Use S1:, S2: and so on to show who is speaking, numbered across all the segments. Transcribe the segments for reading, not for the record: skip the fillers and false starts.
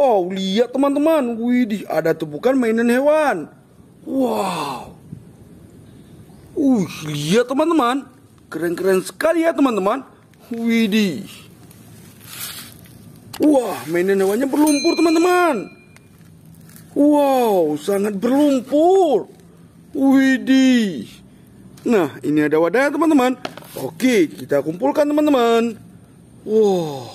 S1: Wow, lihat teman-teman. Widih, ada tumpukan mainan hewan. Wow. Lihat teman-teman. Keren-keren sekali ya teman-teman. Widih. Wah, mainan hewannya berlumpur teman-teman. Wow, sangat berlumpur. Widih. Nah, ini ada wadah teman-teman. Oke, kita kumpulkan teman-teman. Wow.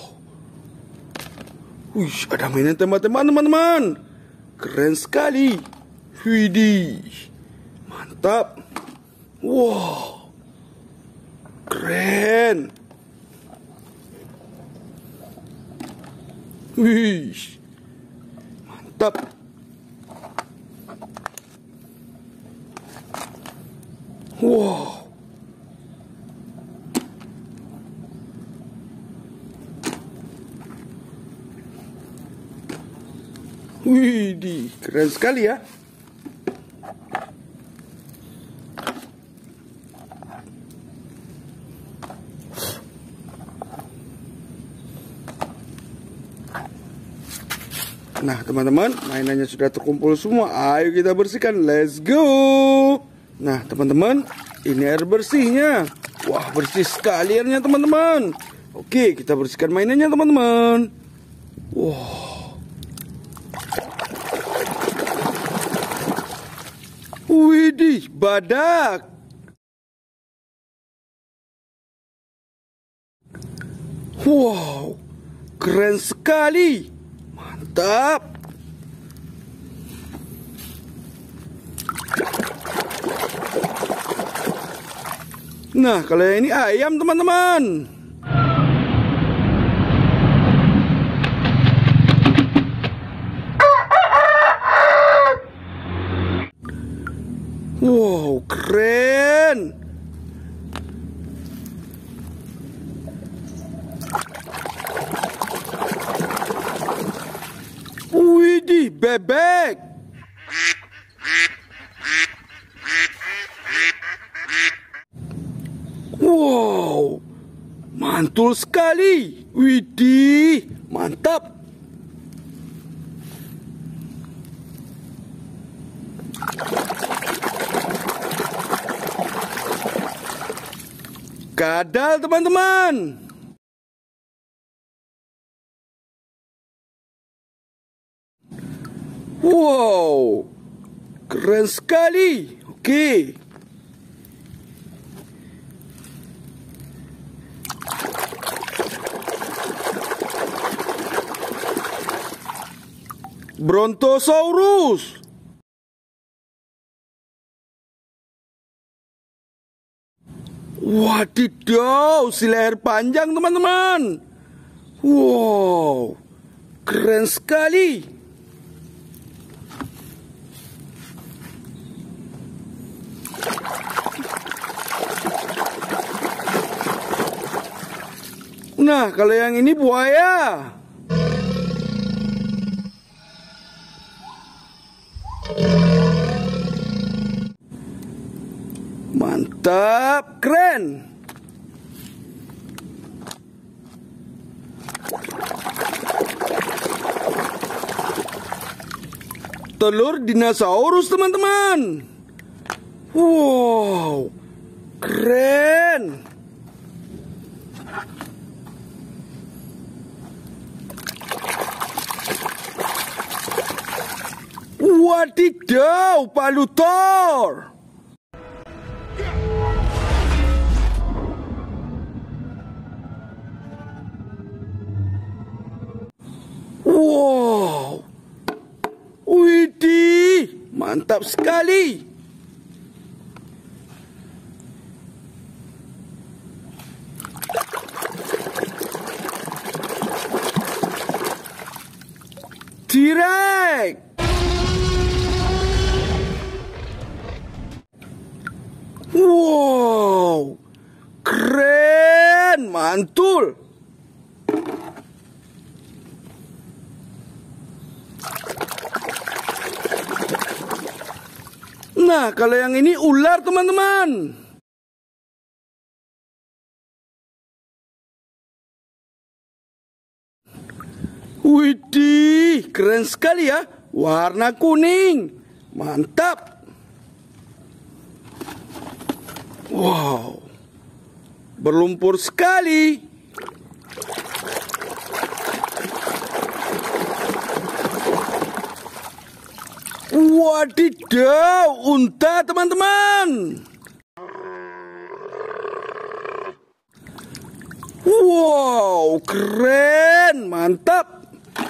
S1: Ada mainan tembak-tembakan teman-teman. Keren sekali. Widih. Mantap. Wow. Keren. Wih. Mantap. Wow. Widih, keren sekali ya. Nah teman-teman, mainannya sudah terkumpul semua. Ayo kita bersihkan, let's go. Nah teman-teman, ini air bersihnya. Wah, bersih sekali airnya teman-teman. Oke, kita bersihkan mainannya teman-teman. Wah. Widih, badak. Wow, keren sekali. Mantap. Nah, kalau yang ini ayam teman-teman. Wow, keren. Widih, bebek. Wow, mantul sekali. Widih, mantap. Kadal teman-teman. Wow, keren sekali. Oke. Brontosaurus. Wadidaw, si leher panjang teman-teman. Wow, keren sekali. Nah, kalau yang ini buaya. Mantap, keren. Telur dinosaurus teman-teman. Wow, keren. Wadidaw, palutor. Wow, widih, mantap sekali. T-Rex. Wow, keren, mantul. Nah, kalau yang ini ular teman-teman. Widih, keren sekali ya. Warna kuning. Mantap. Wow. Berlumpur sekali. Wadidaw, unta teman-teman. Wow, keren, mantap.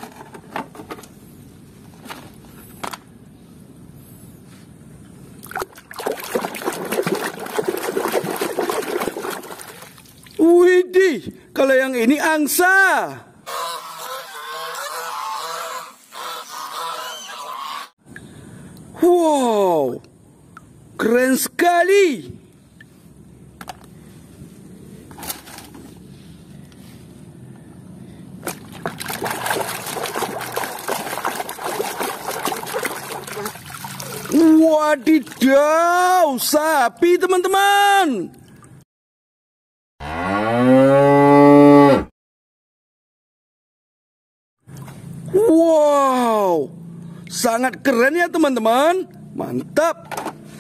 S1: Widih, kalau yang ini angsa. Wow, keren sekali. Wadidaw, sapi teman-teman. Wow, sangat keren ya teman-teman. Mantap.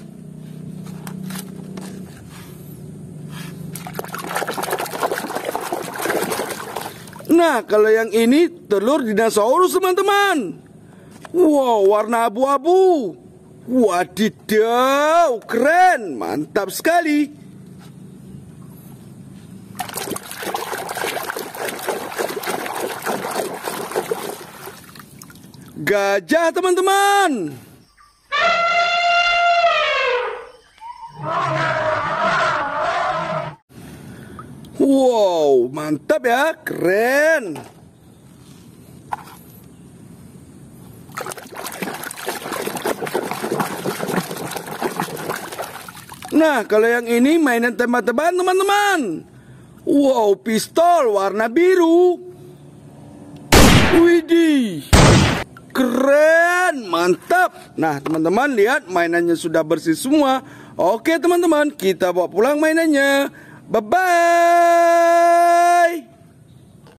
S1: Nah, kalau yang ini telur dinosaurus teman-teman. Wow, warna abu-abu. Wadidaw, keren. Mantap sekali. Gajah teman-teman. Wow, mantap ya, keren. Nah, kalau yang ini mainan tembak-tembakan teman-teman. Wow, pistol warna biru. Widih, keren, mantap. Nah, teman-teman lihat mainannya sudah bersih semua. Oke teman-teman, kita bawa pulang mainannya. Bye-bye.